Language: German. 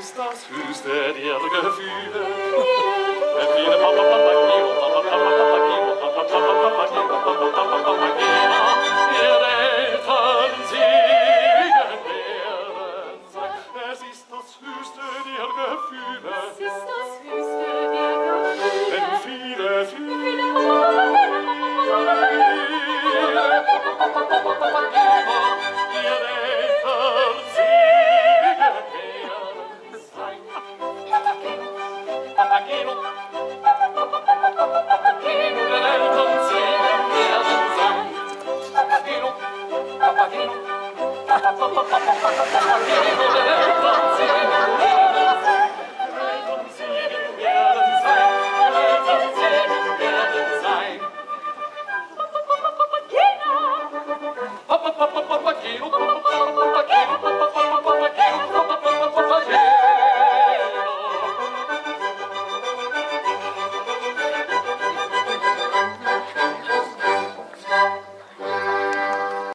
ist das höchste der Gefühle. Wenn wir Papageno, Papageno, ihre Eltern Segen werden sein. Es ist das höchste der Gefühle. Es ist das höchste der Gefühle. Wenn viele ihre Eltern Segen werden sein. Papageno, Papageno, ihre Eltern Segen werden sein. Papageno, Papageno, Papageno.